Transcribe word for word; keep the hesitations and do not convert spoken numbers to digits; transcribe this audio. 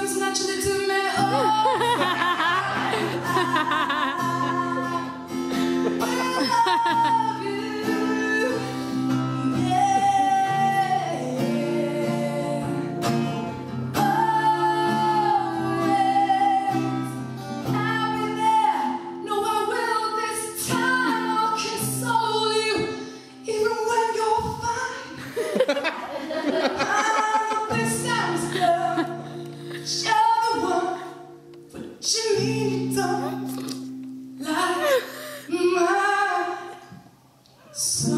comes naturally to me. Oh, I love you. This sounds good. You're the one for Jimmy, don't like my song.